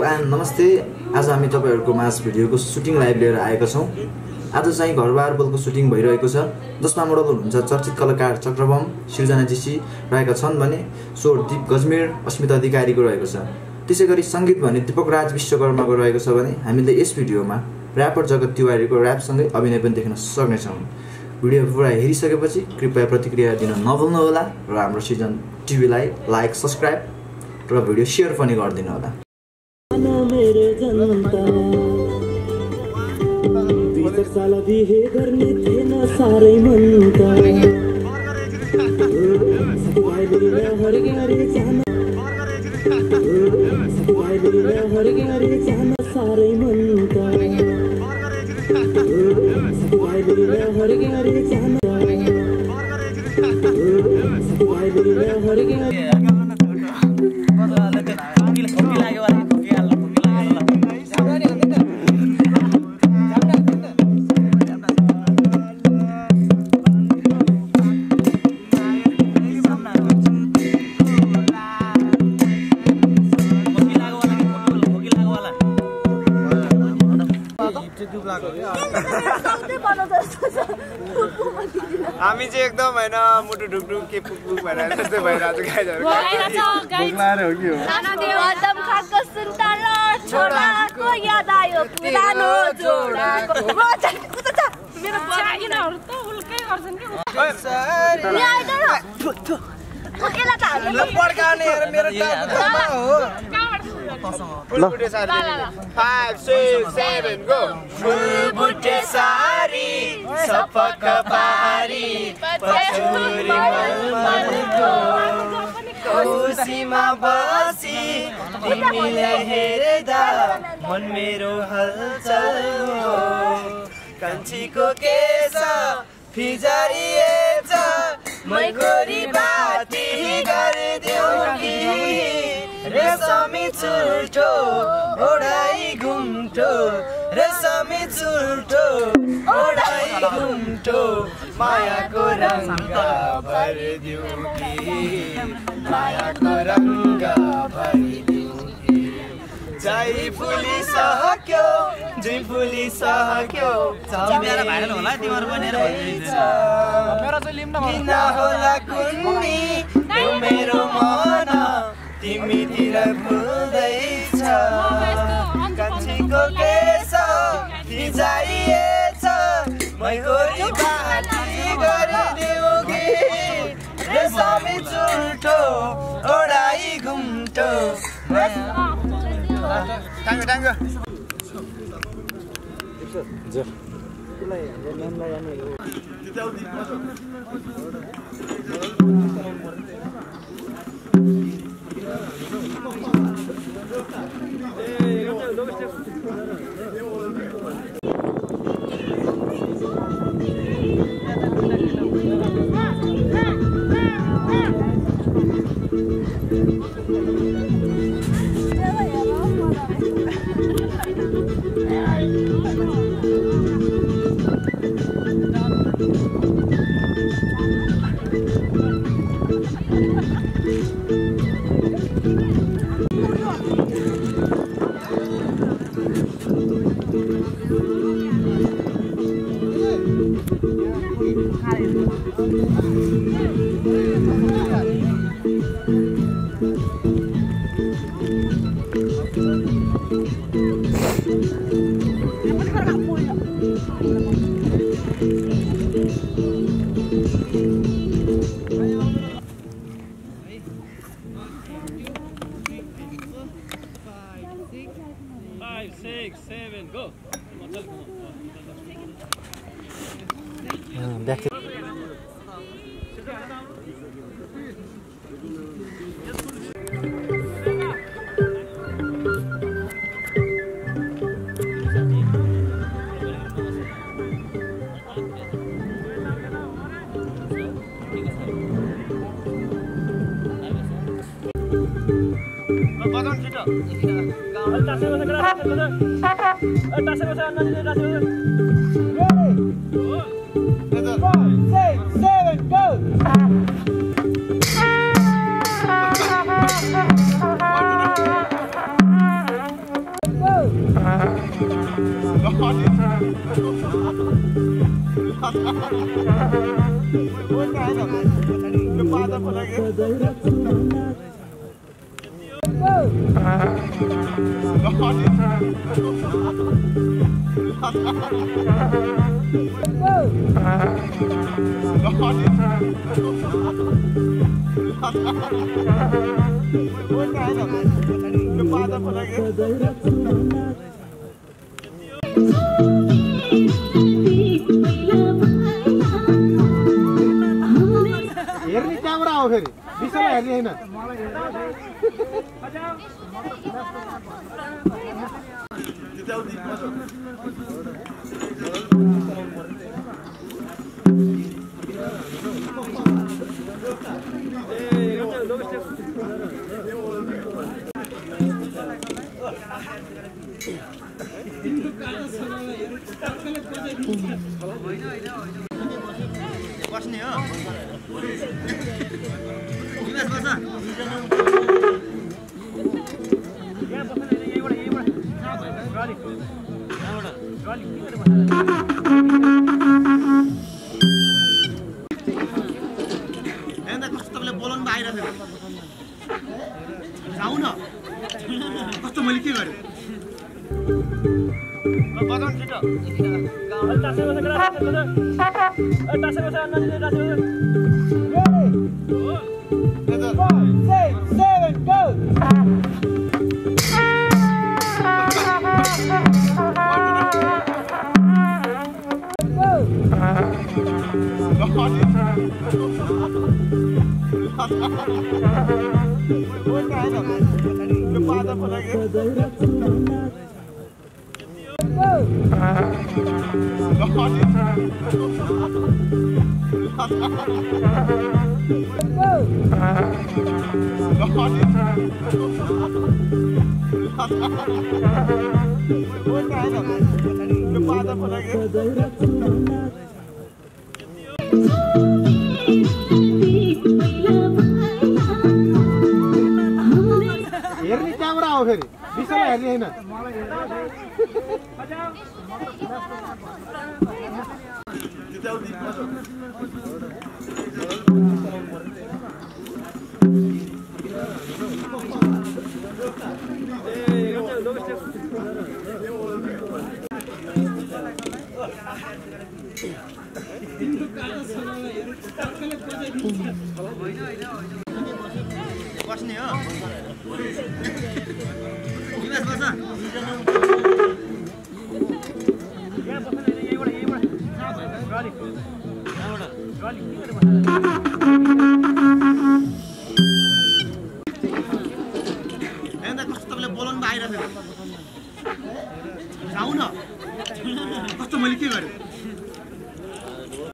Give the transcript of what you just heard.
And नमस्ते। आज हामी तपाईहरुको माझ भिडियोको सुटिङ लाइभ लिएर आएका छौं। आज चाहिँ घरबार बोलको सुटिङ भइरहेको छ, जसमा मोडल हुनुहुन्छ चर्चित कलाकार चक्रबम सिर्जना जीसी रहेका छन् भने स्वर दीप गजमेर अस्मिता अधिकारीको रहेको छ। त्यसैगरी संगीत भने दीपक राज विश्वकर्माको रहेको छ भने हामीले यस भिडियोमा र्यापर जगत तिवारीको र्याप सँगै अभिनय पनि देख्न सक्नेछौं। भिडियो पुरा हेरिसकेपछि कृपया प्रतिक्रिया दिन नभुल्नु होला र हाम्रो सिजन टिभीलाई लाइक सब्स्क्राइब र भिडियो शेयर पनि गरिदिनु होला। मेरे जनता 20 साल बिहे गर्ने थिएन साह्रै मनता साह्रै मनता हामी चाहिँ एकदम हैन मुटु ढुकढुक के पुकपुक भएर जस्तै भइरहेको छ गाइजहरु। भोकलाएर हो कि हो? एकदम खासको सुन्तल छोराको याद आयो पुरानो जोडाको। मेरो बहिनीहरु त उल्कै गर्छन् के। नि आइदैन। ओकेला त हाल्नु पड्काउने यार मेरो टाउकोमा हो। फुलबुटे सारी 5 6 7 गो। फुलबुटे सारी सपक पारी पछुरी मलमलको खुसीमा बसी तिमीले हेर्दा मन मेरो हलचल हो। कान्छीको केस फिजारिएछ मै गोरी बाटी गरिदेऊ कि रेशमी चुल्ठो ओढाई घुम्ठो रेशमी चुल्ठो ओढाई घुम्ठो मायाको रंग भरिदेऊ कि मायाको रंग भरिदेऊ कि जय फुली सहक्यो जुई फुली सहक्यो चमेरा भाइरल होला तिम्रो बनेर भनिन्छ मेरो चाहिँ लिम्न भयो किन होला कुन्नी त्यो मेरो मन तिमीतिर फुल्दैछ कान्छीको केस फिजाइएछ मै गोरी बाटी गरिदेऊ कि रेशमी चुल्ठो ओढाई घुम्ठो टाङ्गो टाङ्गो हेर्ने क्यामेरा हो फेरि विषयलाई हेर्ने होइन बस्ने हो कस्तो तपाईँले बोलाउनु आइरहेको जाऊ न कस्तो मैले के गरेँ बजाउनु छिटो हेर्ने क्यामेरा हो फेरि विषयलाई हेर्ने होइन बस्ने हो कस्तो तपाईँले बोलाउनु आइरहेको जाऊ न कस्तो मैले के गरेँ